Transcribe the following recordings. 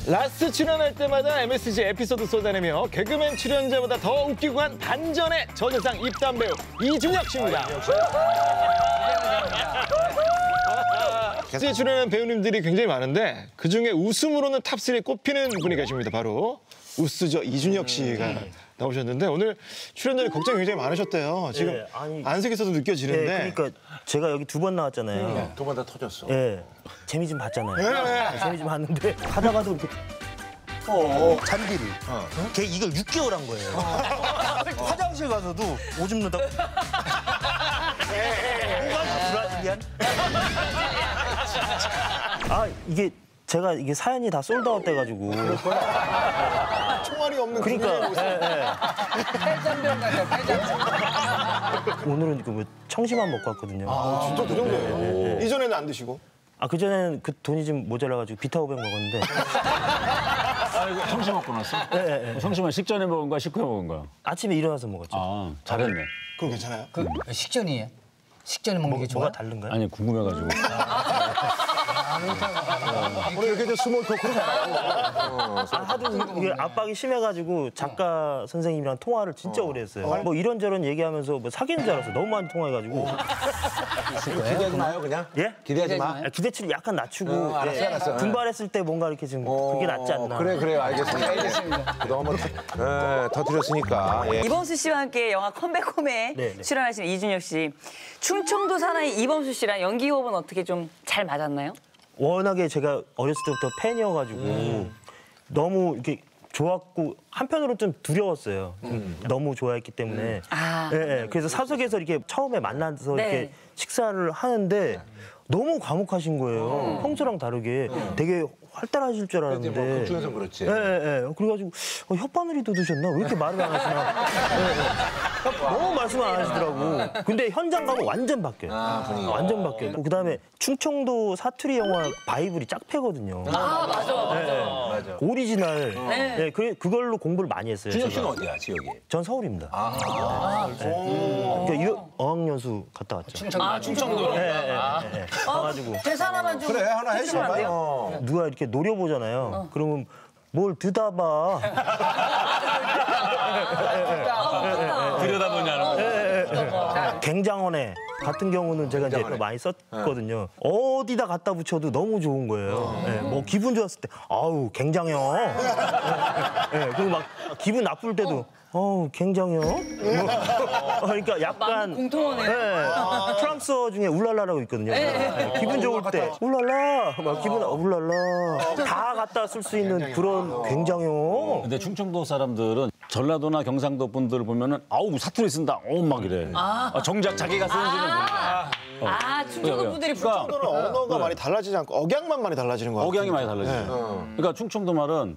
라스트 출연할 때마다 MSG 에피소드 쏟아내며 개그맨 출연자보다 더 웃기고 한 반전의 저조상 입담 배우 이준혁 씨입니다. 라스트에 출연한 배우님들이 굉장히 많은데 그중에 웃음으로는 탑3에 꼽히는 분이 계십니다. 바로 우스저 이준혁 씨가 나오셨는데 오늘 출연자의 걱정이 굉장히 많으셨대요. 지금 네, 아니, 안색에서도 느껴지는데. 네, 그러니까 제가 여기 2번 나왔잖아요. 2번 다 터졌어. 네, 재미 좀 봤잖아요. 네. 재미 좀 봤는데 하다가도 이렇게 잔디를 걔 이걸 6개월 한 거예요. 화장실 가서도 오줌 누다고. 뭐가 브라질리안? 아 이게 제가 이게 사연이 다 솔드아웃 돼가지고. 총알이 없는 그러니까. 폐잔병 같아, 폐잔병. 오늘은 그 청심환 먹고 왔거든요. 진짜 그 정도예요? 이전에는 안 드시고? 아 그전에는 그 돈이 좀 모자라가지고 비타500 먹었는데. 아, 이거 청심 먹고 났어? 네. 청심은 식전에 먹은 거야, 식후에 먹은 거야? 아침에 일어나서 먹었죠. 아, 잘했네. 그럼 괜찮아요? 그 식전이에요? 식전에 먹는 게 좋아? 뭐가 다른가요? 아니, 궁금해가지고. 오늘 이렇게 좀 스몰 토크로 가요. 하도 이게 압박이 심해가지고 작가 선생님이랑 통화를 진짜 오래 했어요. 뭐 이런저런 얘기하면서 뭐 사귀는 줄 알았어. 너무 많이 통화해가지고. 기대하지 마요, 그냥. 예? 기대하지 마. 기대치를 약간 낮추고 알았어. 분발했을 때 뭔가 이렇게 좀 그게 낫지 않나. 그래, 알겠습니다. 너무 터뜨렸으니까. 예. 이범수 씨와 함께 영화 컴백홈에 네. 출연하신 이준혁 씨. 충청도 사나이 이범수 씨랑 연기 호흡은 어떻게 좀 잘 맞았나요? 워낙에 제가 어렸을 때부터 팬이어가지고 너무 이렇게 좋았고 한편으로는 좀 두려웠어요. 너무 좋아했기 때문에. 예. 그래서 사석에서 이렇게 처음에 만나서 네. 이렇게 식사를 하는데 너무 과묵하신 거예요. 평소랑 다르게 되게 활달하실 줄 근데 알았는데. 뭐 극중에서 그렇지. 예. 그래가지고 혓바늘이도 드셨나? 왜 이렇게 말을 안 하시나? 너무 말씀 안 하시더라고. 근데 현장 가면 완전 바뀌어요. 분위기가. 완전 바뀌어요. 그다음에 충청도 사투리 영화 바이블이 짝패거든요. 맞아. 오리지널. 네. 그걸로 공부를 많이 했어요. 준혁 제가. 씨는 어디야, 지역이? 전 서울입니다. 그러니까 어학연수 갔다 왔죠. 충청도. 가가지고 대사 하나만 좀 그래, 하나 해주시면 안 돼요? 해줘봐요. 누가 이렇게 노려보잖아요. 그러면 뭘 드다봐. 들여다보냐는 거. 갱장원에 같은 경우는 제가 이제 많이 썼거든요. 어디다 갖다 붙여도 너무 좋은 거예요. 뭐 기분 좋았을 때 아우 갱장형. 그리고 막 기분 나쁠 때도 굉장해요. 그러니까 약간 공통어네요. 프랑스어 중에 울랄라라고 있거든요. 기분 좋을 때 울랄라, 막 기분 울랄라 다 갖다 쓸 수 있는 그런 굉장해요. 근데 충청도 사람들은 전라도나 경상도 분들 보면은 아우 사투리 쓴다, 막 이래. 정작 자기가 쓰는지는 몰라. 충청도 분들이 충청도는 언어가 많이 달라지지 않고 억양만 많이 달라지는 거 같아요. 억양이 많이 달라지죠. 그러니까 충청도 말은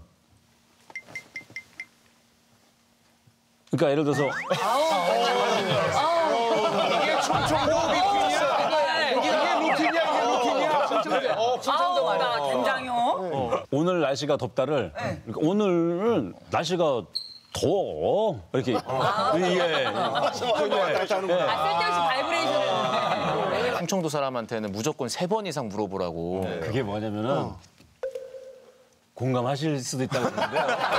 그러니까 예를 들어서 이게 충청도 루틴이야. 이게 루틴이야. 충청도 말이야. 굉장요. 오늘 날씨가 덥다를 그러니까 오늘은 날씨가 더워 이렇게 이게 쓸데없이 바이브레이션을. 충청도 사람한테는 무조건 3번 이상 물어보라고. 그게 뭐냐면은 공감하실 수도 있다고 그러는데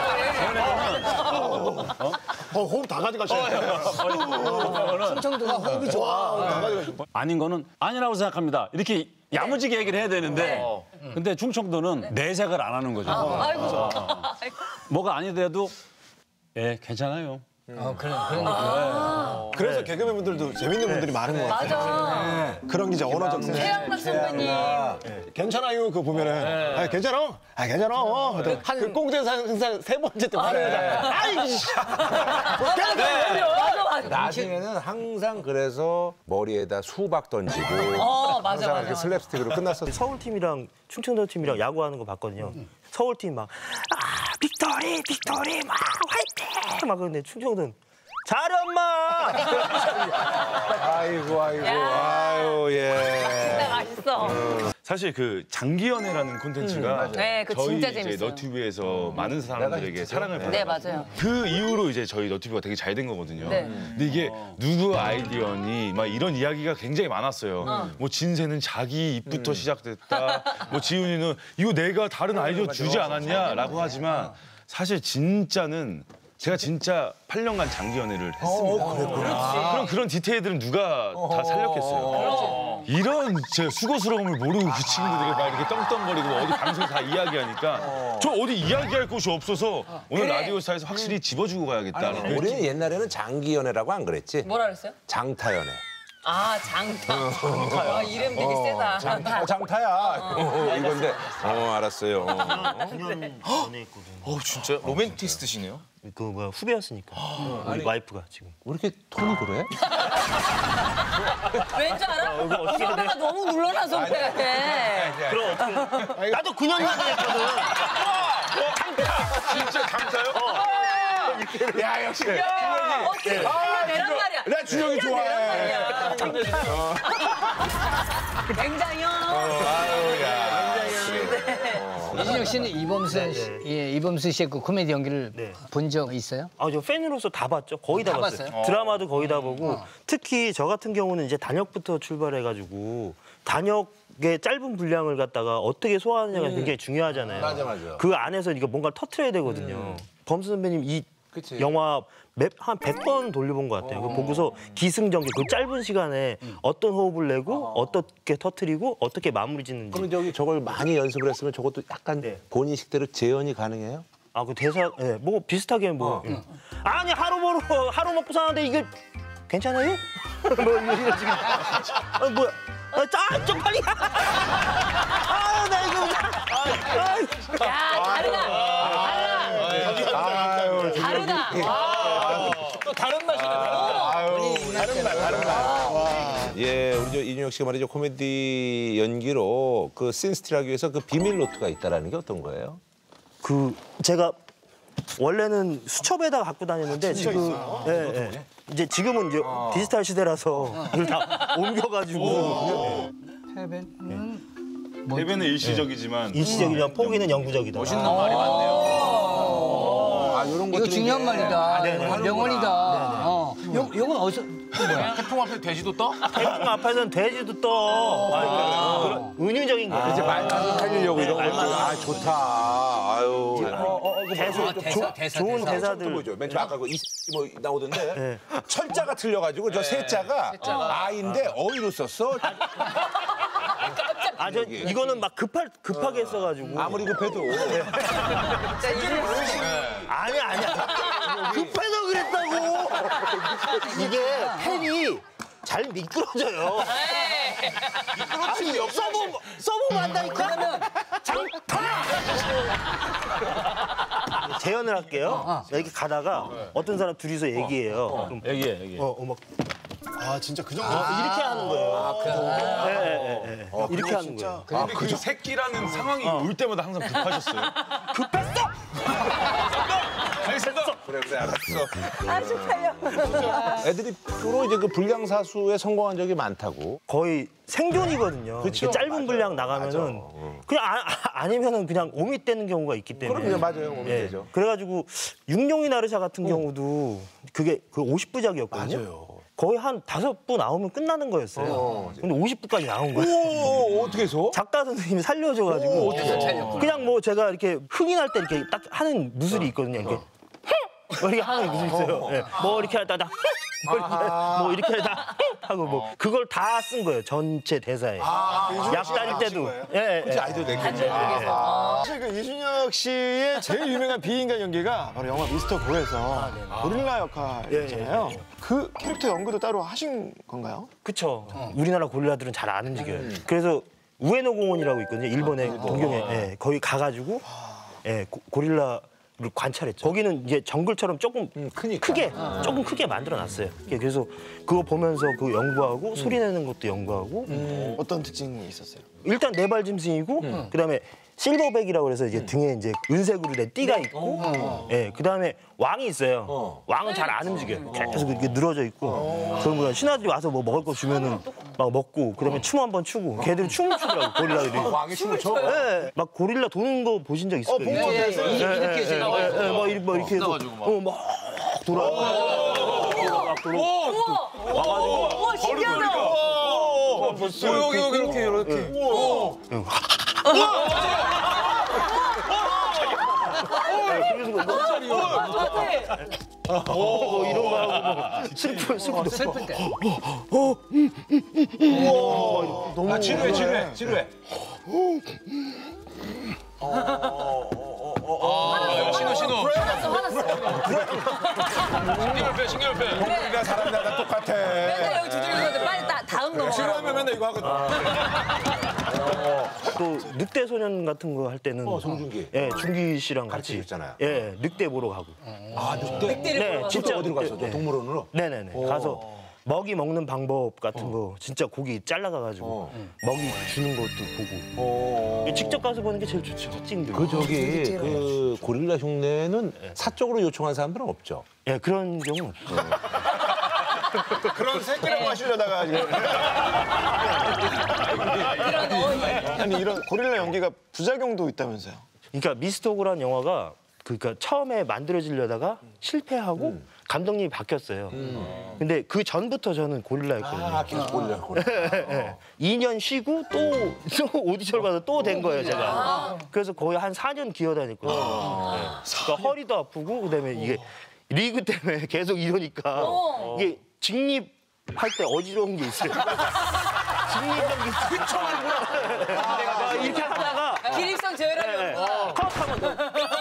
호흡 다 가져가셔요. 충청도가 호흡이 좋아. 아닌 거는 아니라고 생각합니다. 이렇게 야무지게 얘기를 해야 되는데 근데 충청도는 내색을 안 하는 거죠. 아이고. 뭐가 아니더라도 괜찮아요. 그래서 개그맨분들도 재밌는 분들이 많은 것 같아요. 맞아. 그런 게 이제 언어적 센스. 최양락 선배님. 괜찮아요 그거 보면은 괜찮아 그 꽁트에서 항상 세 번째 때 화내는 거잖아. 아이씨 맞아. 나중에는 항상 그래서 머리에다 수박 던지고 맞아. 이렇게 슬랩스틱으로 끝났었어. 서울팀이랑 충청도 팀이랑 야구하는 거 봤거든요. 서울팀 막 빅토리 막 화이팅 막 그런데 충청도는 잘해 엄마. 아이고. 아유, 예. 진짜 맛있어. 사실 그 장기 연애라는 콘텐츠가 네, 그거 저희 진짜 이제 재밌어요. 너튜브에서 많은 사람들에게 사랑을 네, 받아서 맞아요. 그 이후로 이제 저희 너튜브가 되게 잘 된 거거든요. 네. 근데 이게 누구 아이디어니 막 이런 이야기가 굉장히 많았어요. 뭐 진세는 자기 입부터 시작됐다. 뭐 지훈이는 이거 내가 다른 아이디어 주지 않았냐라고 하지만 사실 진짜는 제가 진짜 8년간 장기 연애를 했습니다. 그럼 그런 디테일들은 누가 다 살렸겠어요. 이런 제 수고스러움을 모르고 그 친구들이 막 이렇게 떵떵거리고 어디 방송에서 다 이야기하니까 저 어디 이야기할 곳이 없어서 오늘 라디오스타에서 확실히 집어주고 가야겠다. 우리는 옛날에는 장기 연애라고 안 그랬지? 뭐라 그랬어요? 장타 연애. 아, 장타. 아, 이름 되게 세다. 장타야. 이건데. 알았어요. 9년 전에 했거든요. 진짜 로맨티스트시네요. 그 뭐야 후배였으니까 우리 와이프가 지금. 왜 이렇게 톤이 그래? 왠지 알아? 이 선배가 너무 물러나서 그래. 그럼 어떻게? 나도 9년 전에 했거든. 진짜 장타요? 야, 역시. 어떻게 내란 말이야. 나 준영이 좋아해. 굉장히요. 이준혁 씨는 이범수 씨의 그 코미디 연기를 본 적 있어요? 저 팬으로서 다 봤죠. 거의 다 다 봤어요. 봤어요? 드라마도 거의 다 보고 특히 저 같은 경우는 이제 단역부터 출발해가지고 단역의 짧은 분량을 갖다가 어떻게 소화하느냐가 굉장히 중요하잖아요. 맞아. 그 안에서 이거 뭔가 터트려야 되거든요. 범수 선배님 이 영화 한 100번 돌려본 것 같아요. 그거 보고서 기승전결 그 짧은 시간에 어떤 호흡을 내고 어떻게 터트리고 어떻게 마무리 짓는지. 그럼 저걸 많이 연습을 했으면 저것도 약간 본인 식대로 재현이 가능해요? 그 대사, 뭐 비슷하게 뭐. 아니 하루 먹고 사는데 이게 괜찮아요? 뭐 이런 식으로. 뭐야? 좀 빨리. 나 이거. 야, 다르다. 또 다른 맛이네. 다른 말. 예, 우리 저 이준혁 씨가 말이죠 코미디 연기로 그 씬스틸하기 위해서 그 비밀 노트가 있다라는 게 어떤 거예요? 제가 원래는 수첩에다가 갖고 다녔는데 지금 이제 지금은 이제 디지털 시대라서 이걸 다 옮겨가지고 대변은 일시적이지만 일시적이면 포기는 영구적이다. 멋있는 말이 많네요. 이런 이거 중요한 말이다. 명언이다. 이건 어디서 뭐야? 태풍 앞에 돼지도 떠? 태풍 앞에서는 돼지도 떠. 은유적인 거. 이제 말만 살리려고 이런 것들. 좋다. 좋은 대사들. 뭐죠? 맨 처음 아까 그 뭐 나오던데 철자가 틀려가지고 저 세자가 아인데 어이로 썼어. 이거는 막 급하게 써가지고. 아무리 급해도. 아니야. 급해서 그랬다고. 이게 펜이 잘 미끄러져요. 써보면 안다니까. 재연을 할게요. 이렇게 가다가 어떤 사람 둘이서 얘기해요. 그럼 얘기해. 진짜 그 정도. 이렇게 하는 거예요. 이렇게 하는 거예요. 근데 그 새끼라는 상황이 올 때마다 항상 급하셨어요? 급했어! 그래 알았어. 애들이 주로 이제 그 불량사수에 성공한 적이 많다고. 거의 생존이거든요. 그쵸? 짧은 분량 나가면은 그냥 아니면은 그냥 오미 떼는 경우가 있기 때문에. 그럼요, 맞아요. 오미 떼죠. 그래가지고 육룡이 나르샤 같은 경우도 그게 그 50부작이었거든요. 맞아요. 거의 한 5부 나오면 끝나는 거였어요. 근데 50부까지 나온 거예요. 어떻게 해서? 작가 선생님이 살려줘가지고 그냥 뭐 제가 이렇게 흥인할 때 이렇게 딱 하는 무술이 있거든요. 이렇게 이렇게 하는 무술이 있어요. 뭐 이렇게 하다가 뭐 이렇게 하다 하고 뭐 그걸 다 쓴 거예요. 전체 대사에. 약 따릴 때도. 그치, 아이들 내겠죠. 사실 그 이준혁 씨의 제일 유명한 비인간 연기가 바로 영화 미스터 고에서 고릴라 역할이잖아요. 그 캐릭터 연구도 따로 하신 건가요? 그쵸. 우리나라 고릴라들은 잘 안 움직여요. 그래서 우에노 공원이라고 있거든요. 일본의 동경에. 거기 가가지고 고릴라를 관찰했죠. 거기는 이제 정글처럼 조금 크게, 조금 크게 만들어놨어요. 그래서 그거 보면서 그거 연구하고 소리 내는 것도 연구하고. 어떤 특징이 있었어요? 일단 네발 짐승이고 그다음에 실버백이라고 해서 이제 등에 이제 은색으로 된 띠가 있고, 그다음에 왕이 있어요. 왕은 잘 안 움직여요. 계속 이렇게 늘어져 있고. 그러면 신하들이 와서 뭐 먹을 거 주면은 막 먹고 그다음에 춤 한번 추고 걔들이 춤을 추더라고 고릴라들이. 왕이 춤을 춰? 네, 막 고릴라 도는 거 보신 적 있을 거예요. 이렇게 지나가지고. 막 이렇게 해서 막 돌아가고 막 돌아. 와가지고 우와 신기하다. 여기 이렇게. 뭐 이런 거 하고 뭐 슬플 때. 지루해. 신호. 신경을 빼. 우리가 사람마다 똑같아. 맨날 여기 두드리는데 빨리 다음 넘어가. 싫어하면 맨날 이거 하거든. 또 늑대 소년 같은 거 할 때는 송중기. 예, 중기 씨랑 같이 가르쳐줬잖아요. 예, 늑대 보러 가고. 아, 늑대? 네, 진짜 어디로 갔어? 네. 동물원으로? 네네네. 가서 먹이 먹는 방법 같은 거 진짜 고기 잘라가가지고 먹이 주는 것도 보고. 직접 가서 보는 게 제일 좋죠. 찡들. 그 고릴라 흉내는 사적으로 요청한 사람들은 없죠. 예, 그런 경우는 없어요. 그런 새끼라고 하시려다가 지금. 아니 이런 고릴라 연기가 부작용도 있다면서요? 그러니까 미스터고라는 영화가 그러니까 처음에 만들어지려다가 실패하고 감독님이 바뀌었어요. 근데 그 전부터 저는 고릴라였거든요. 아, 계속 고릴라. 2년 쉬고 또 오디션을 받아 또 된 거예요, 제가. 그래서 거의 한 4년 기어다녔거든요. 그러니까 허리도 아프고 그다음에 이게 리그 때문에 계속 이러니까 이게 직립할 때 어지러운 게 있어요. 직립한 게 있어요. 이렇게 하다가 기립성 저혈압이 컷하면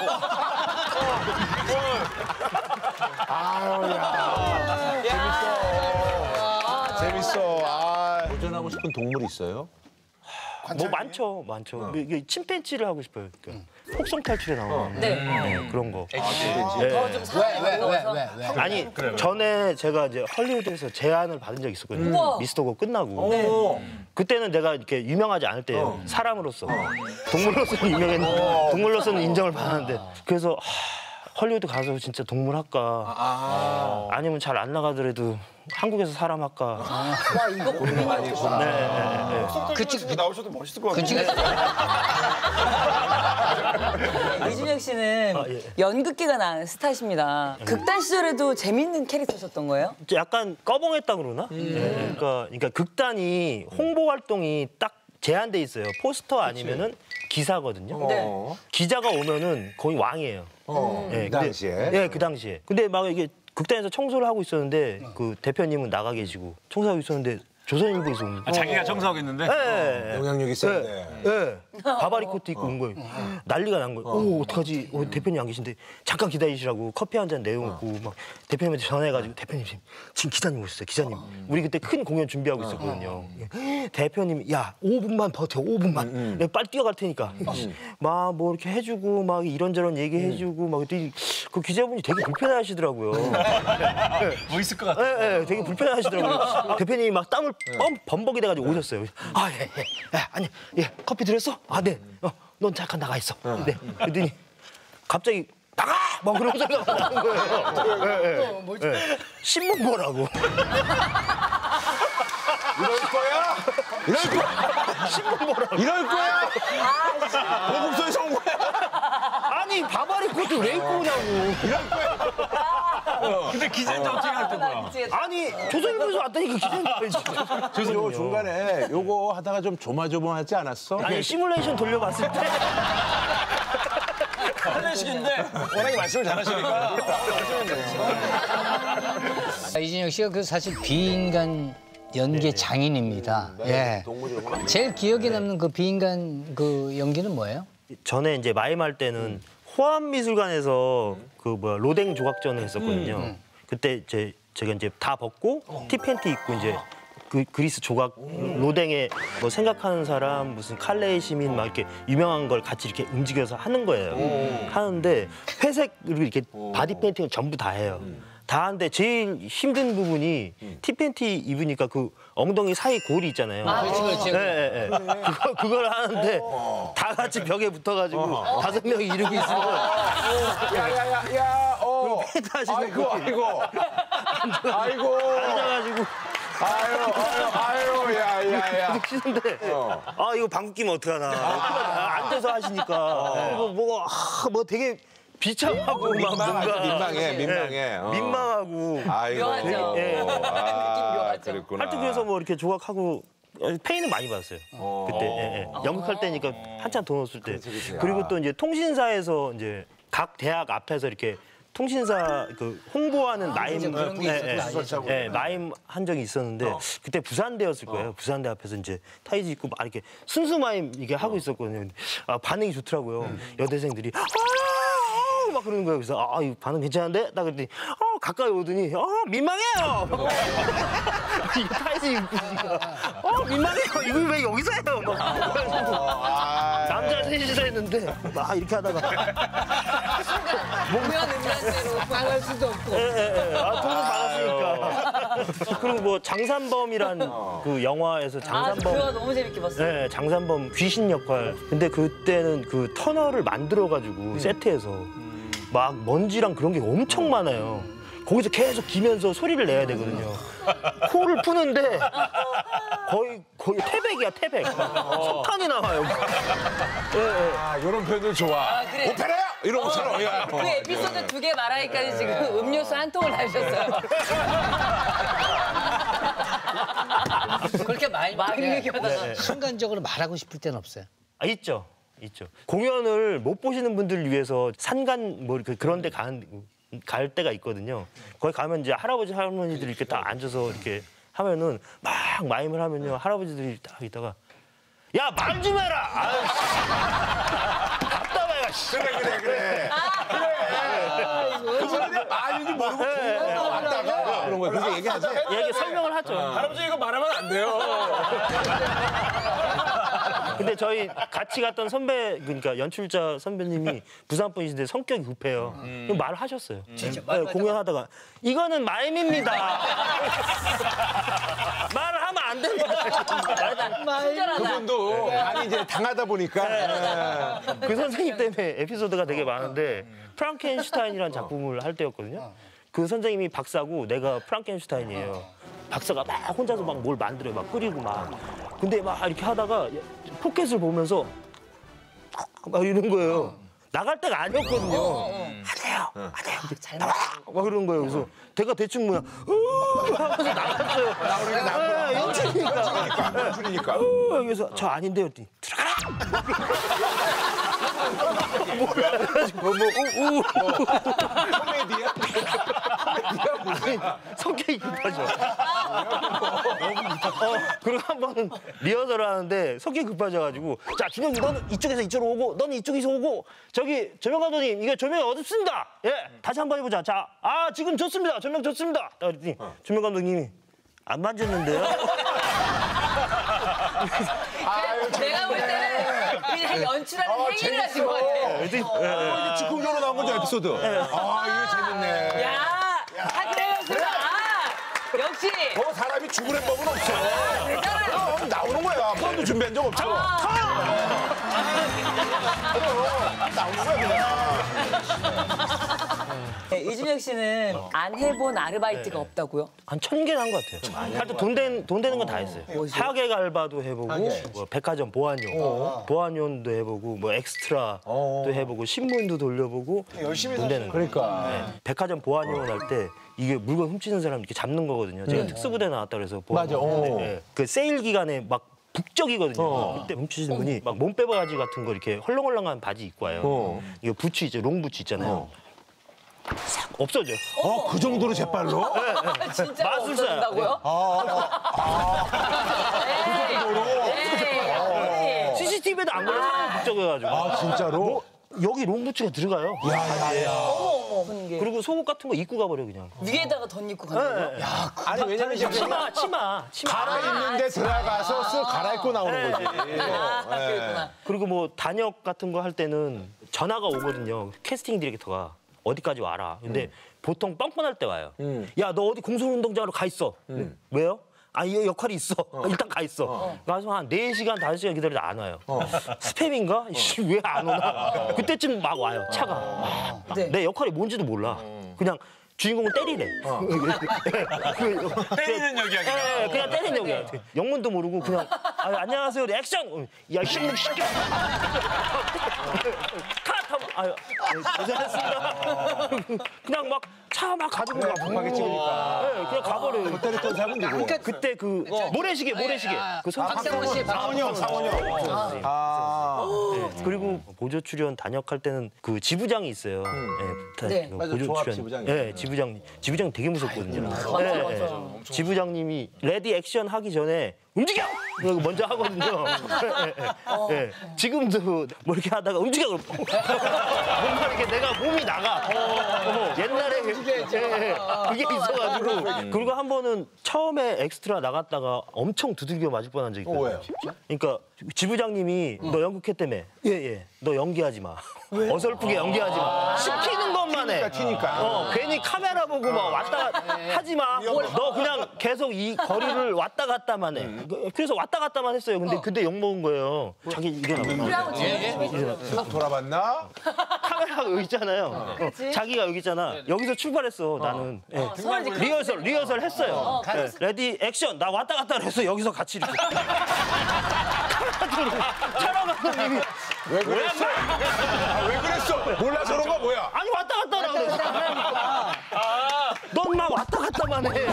재밌어. 아. 도전하고 싶은 동물 있어요? 뭐 많죠. 이게 침팬지를 하고 싶어요. 그러니까 폭성 탈출에 나오는 네. 그런 거. 더좀 왜? 아니 전에 제가 이제 헐리우드에서 제안을 받은 적이 있었거든요. 우와. 미스터고 끝나고. 그때는 내가 이렇게 유명하지 않을 때예요. 사람으로서. 동물로서는 유명했는데 동물로서는 인정을 받았는데 그래서 헐리우드 가서 진짜 동물 할까 아니면 잘 안 나가더라도 한국에서 사람 할까. 와 이거 고민이 많겠다. 그 나오셔도 멋있을 것 같아요. 이준혁 씨는 예. 연극계가 난 스타십니다. 극단 시절에도 재밌는 캐릭터셨던 거예요? 약간 꺼벙했다 그러나? 그러니까 극단이 홍보 활동이 딱 제한돼 있어요. 포스터 아니면은 기사거든요. 네. 기자가 오면은 거의 왕이에요. 그 당시에? 네, 그 당시에. 근데 막 이게 극단에서 청소를 하고 있었는데 그 대표님은 나가 계시고 청소하고 있었는데 조선일보에서 온 거예요. 자기가 청소하겠는데? 네. 영향력이 센데. 네. 바바리 코트 입고 온 거예요. 난리가 난 거예요. 오, 어떡하지? 대표님 안 계신데 잠깐 기다리시라고 커피 한 잔 내어놓고 막 대표님한테 전화해가지고 대표님 지금 기자님 오셨어요. 기자님. 우리 그때 큰 공연 준비하고 있었거든요. 대표님이 야 5분만 버텨 5분만. 내가 빨리 뛰어갈 테니까. 막 뭐 이렇게 해주고 막 이런저런 얘기해주고 막 그때 그 기자분이 되게 불편해하시더라고요. 뭐 있을 것 같아. 네, 되게 불편해하시더라고요. 대표님이 막 땀을 범벅이 돼가지고 오셨어요. 아, 예. 아니, 예, 커피 드렸어? 아, 네. 넌 잠깐 나가 있어. 네. 그랬더니 갑자기 나가! 막 그런 소리가 나는 거예요. 뭐지? 신문 보라고. 이럴 거야? 신문 보라고. 이럴 거야? 보급소에서 온 거야? 아니, 바바리 코트 왜 입고 오냐고. 근데 기자인데 어떻게 할 거야? 아니, 조선일보에서 왔다니까 기자님. 요 중간에 요거 하다가 좀 조마조마하지 않았어? 아니, 시뮬레이션 돌려봤을 때. 클래식인데 워낙에 말씀을 잘하시니까. 이준혁 씨가 그 사실 비인간 연기 장인입니다. 예. 제일 기억에 남는 그 비인간 그 연기는 뭐예요? 전에 이제 마임할 때는 호암미술관에서 그 뭐야 로댕 조각전을 했었거든요. 그때 제가 이제 다 벗고 티팬티 입고 이제 그 그리스 조각 로댕에 뭐 생각하는 사람 무슨 칼레의 시민 막 이렇게 유명한 걸 같이 이렇게 움직여서 하는 거예요. 하는데 회색으로 이렇게 바디 페인팅을 전부 다 해요. 다 하는데 제일 힘든 부분이 티팬티 입으니까 그 엉덩이 사이 골이 있잖아요. 그렇지. 네. 그걸 하는데 다 같이 벽에 붙어가지고 5명이 이러고 있으면 야야야, 페인트 하시는 분이 아이고. 앉아가지고 아유, 야. 쉬는데 아 이거 방귀 끼면 어떡하나. 앉아서 하시니까 이거 뭐 되게 비참하고 막 뭔가 민망해. 민망하고 아이고. 묘하죠. 예. 느낌 묘하죠. 그랬구나. 하여튼 그래서 뭐 이렇게 조각하고 페이는 많이 받았어요. 그때 연극할 때니까 한참 돈 없을 때. 그리고 또 이제 통신사에서 이제 각 대학 앞에서 이렇게 통신사 그 홍보하는 마임 그런 게 있었구나. 마임 한 적이 있었는데 그때 부산대였을 거예요. 부산대 앞에서 이제 타이즈 입고 막 이렇게 순수 마임 이게 하고 있었거든요. 근데 반응이 좋더라고요. 여대생들이 막 그러는 거예요. 그래서 이 반응 괜찮은데? 나 그랬더니 가까이 오더니 민망해요. 이 타이즈 입고 있으니까 민망해요. 이걸 왜 여기서 해요? 막 남자 셋이서 했는데 이렇게 하다가 공연 음란대로 말할 수도 없고. 돈을 받았으니까. 그리고 뭐 장산범이란 그 영화에서 그거 장산범 너무 재밌게 봤어요. 장산범 귀신 역할. 근데 그때는 그 터널을 만들어가지고 세트에서 막 먼지랑 그런 게 엄청 많아요. 거기서 계속 기면서 소리를 내야 되거든요. 코를 푸는데 거의 태백이야, 태백. 석탄이 나와요. 이런 표현들 좋아. 그래. 오페라야! 이런 것처럼. 그 에피소드 2개 말하기까지 지금 음료수 한 통을 다주셨어요. 그렇게 많이 얘기하다가. 순간적으로 말하고 싶을 때는 없어요. 있죠. 공연을 못 보시는 분들을 위해서 산간 뭐 이렇게 그런 데 갈 때가 있거든요. 거기 가면 이제 할아버지 할머니들이 이렇게 딱 앉아서 이렇게 하면은 막 마임을 하면요. 할아버지들이 딱 있다가 야, 말 좀 해라. 답답해요. 그래. 그분한테 말인지 모르고 왔다가 그런 거야. 그렇게 얘기하지. 얘기 설명을 하죠. 할아버지 이거 말하면 안 돼요. 근데 저희 같이 갔던 선배, 그러니까 연출자 선배님이 부산 분이신데 성격이 급해요. 그럼 말을 하셨어요. 진짜 공연하다가 이거는 마임입니다. 말을 하면 안 된다. 친절하다. 그분도 많이 이제 당하다 보니까. 그 선생님 때문에 에피소드가 되게 많은데 프랑켄슈타인이라는 작품을 할 때였거든요. 그 선생님이 박사고 내가 프랑켄슈타인이에요. 박사가 막 혼자서 막 뭘 만들어요. 막 끓이고 막. 근데 막 이렇게 하다가 포켓을 보면서 막 이러는 거예요. 나갈 때가 아니었거든요. 안 돼요. 나와! 막 그러는 거예요. 그래서 내가 대충 뭐야 하면서 나갔어요. 연출이니까. 그래서 저 아닌데요. 들어가라! 코미디야? 성격이 급하죠. 그리고 한 번은 리허설을 하는데 성격이 급하셔가지고 자, 준영이 너는 이쪽에서 이쪽으로 오고 너는 이쪽에서 오고 저기 조명 감독님 이게 조명이 어둡습니다. 예, 다시 한번 해보자. 자, 지금 좋습니다. 조명 좋습니다. 그랬더니 조명 감독님이 안 만졌는데요? 내가 볼 때는 그냥 연출하는 행위를 하신 것 같아. 이게 즉흥적으로 나온 거죠, 에피소드. 이거 재밌네. 야, 그래요, 수가. 역시. 사람이 죽으는 법은 없어. 그럼 나오는 거야. 한 번도 준비한 적 없잖아. 나오는 거야, 그냥. 이준혁 씨는 안 해본 아르바이트가 없다고요? 한 1000개는 한 것 같아요. 하여튼 돈 되는 건 다 했어요. 하객 알바도 해보고, 뭐 백화점 보안요원도 해보고, 뭐 엑스트라도 해보고, 신문도 돌려보고. 열심히 돈 되는 거. 그러니까. 백화점 보안요원 할 때 이게 물건 훔치는 사람 이렇게 잡는 거거든요. 제가 특수부대 나왔다 그래서 맞아. 그 세일 기간에 막 북적이거든요. 그때 훔치시는 분이 막 몸빼 바지 같은 거 이렇게 헐렁헐렁한 바지 입고 와요. 이거 부츠 있죠, 롱 부츠 있잖아요. 싹 없어져. 그 정도로 재빨로? 진짜 마술사야. 없어진다고요? CCTV에도 안 걸려서 북적여가지고. 진짜로? 여기 롱 부츠가 들어가요. 어머, 그리고 속옷 같은 거 입고 가버려 그냥. 위에다가 덧 입고 간다고요? 아니, 왜냐면 이제 치마. 갈아입는데 들어가서 쓱 갈아입고 나오는 거지. 그랬구나. 그리고 뭐 단역 같은 거 할 때는 전화가 오거든요. 캐스팅 디렉터가 어디까지 와라. 근데 보통 뻔뻔할 때 와요. 야, 너 어디 공설운동장으로 가 있어. 왜요? 이 역할이 있어. 일단 가 있어. 가서 한 4시간, 5시간 기다리다 안 와요. 스팸인가? 왜 안 오나? 그때쯤 막 와요, 차가. 네. 내 역할이 뭔지도 몰라. 그냥 주인공은 때리래. 때리는 역이야. 예, 그냥 때리는 역이야. 영문도 모르고 그냥 안녕하세요. 액션. 야 신문 시켜. 고생했습니다. 그냥 막 차 막 가지고 가. 급하게 찍으니까. 네, 그냥 가버려요. 그 때렸던 사람은 누구예요? 그때 그 모래시계. 그 박상원 씨, 상원형. 그리고 보조 출연 단역할 때는 그 지부장이 있어요. 네. 그 맞아, 보조 조합 출연. 지부장이 네, 지부장 되게 무섭거든요. 네. 지부장님이 레디 액션 하기 전에 움직여! 그러고 먼저 하거든요. 네. 지금도 뭐 이렇게 하다가 움직여! 뭔가 이렇게 내가 몸이 나가. 옛날에 그게 있어가지고. 그리고 한 번은 처음에 엑스트라 나갔다가 엄청 두들겨 맞을 뻔한 적이 있거든요. 왜요? 그러니까 지부장님이 너 연극했다며. 예. 너 연기하지 마. 어설프게 연기하지 마. 시키는 것만 해. 튀니까. 괜히 카메라 보고 막 왔다 하지 마. 너 그냥 계속 이 거리를 왔다 갔다만 해. 그래서 왔다 갔다만 했어요. 근데 욕 먹은 거예요. 자기 일어나고. 싹 돌아봤나? 카메라가 여기 있잖아요. 자기가 여기 있잖아. 여기서 출발했어. 나는. 리허설 했어요. 레디 액션. 나 왔다 갔다 그랬어. 여기서 같이 이렇게. 촬영 감독님이 왜 그랬어? 왜 그랬어? 몰라서 그런 거 뭐야? 아니 왔다 갔다 하라 그래. 넌 막 왔다 갔다만 해.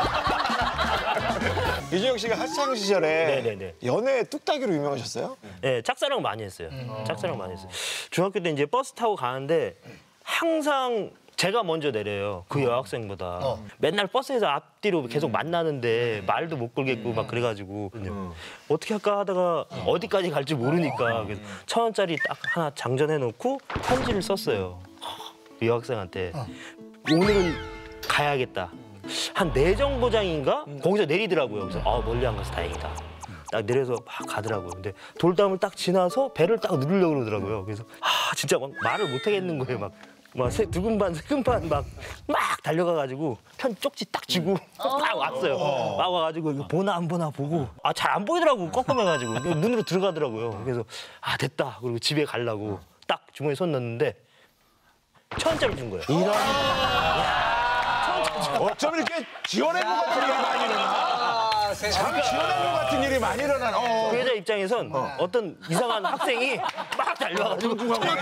이준혁 씨가 학창 시절에 네네네. 연애 뚝딱이로 유명하셨어요? 네, 짝사랑 많이 했어요. 짝사랑 많이 했어요. 중학교 때 이제 버스 타고 가는데 항상 제가 먼저 내려요. 그 여학생보다. 맨날 버스에서 앞뒤로 계속 만나는데 말도 못 걸겠고 막 그래가지고 어떻게 할까 하다가 어디까지 갈지 모르니까 1,000원짜리 딱 하나 장전해놓고 편지를 썼어요. 그 여학생한테. 오늘은 가야겠다. 한 내정거장인가? 거기서 내리더라고요. 그래서 멀리 안 가서 다행이다. 딱 내려서 막 가더라고요. 근데 돌담을 딱 지나서 배를 딱 누르려고 그러더라고요. 그래서 진짜 막 말을 못 하겠는 거예요. 막 두근반 세근반 막 달려가가지고 편 쪽지 딱 쥐고 딱 왔어요. 막 와가지고 이거 보나 안 보나 보고 잘 안 보이더라고. 껌껌해가지고 문으로 들어가더라고요. 그래서 됐다. 그리고 집에 가려고 딱 주머니에 손 넣었는데 1,000원짜리 준 거예요. 어쩜 이렇게 지어낸 것 같은 일이 많이 일어나? 참 지어낸 것 같은 일이 많이 일어나. 그 여자 입장에선 어떤 이상한 학생이 막 달려와가지고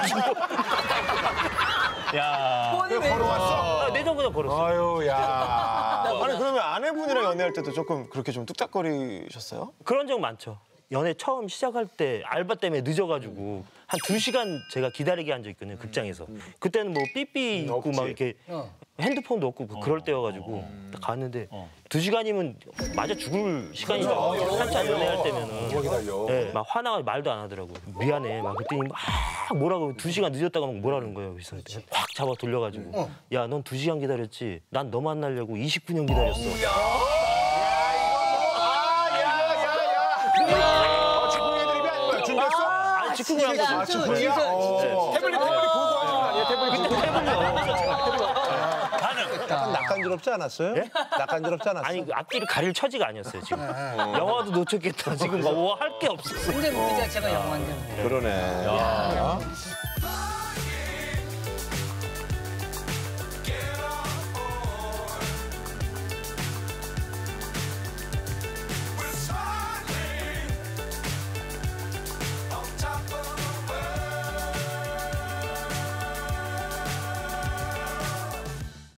걸어왔어? 내정거장 걸었어. 아유, 야. 아니 그러면 아내분이랑 연애할 때도 조금 그렇게 좀 뚝딱거리셨어요? 그런 적 많죠. 연애 처음 시작할 때 알바 때문에 늦어가지고 한 2시간 제가 기다리게 한 적 있거든요. 극장에서. 그때는 뭐 삐삐 있고 막 이렇게 핸드폰도 없고 그럴 때여가지고 딱 갔는데 2시간이면 맞아 죽을 시간이죠. 한참 연애할 때면은. 네, 막 화나가 말도 안 하더라고요. 미안해. 막 그랬더니 막 뭐라고 2시간 늦었다가 막 뭐라는 거예요. 그래서 확 잡아 돌려가지고 야, 넌 2시간 기다렸지? 난 너 만나려고 29년 기다렸어. 즉흥이야? 즉흥이야? 태블릿 보고 하는 거 아니에요? 약간 낯간지럽지 않았어요? 낯간지럽지 않았어요? 아니 그 앞뒤를 가릴 처지가 아니었어요 지금. 영화도 놓쳤겠다. 지금 뭐 할 게 없었어. 근데 그 자체가 영화인데. 그러네.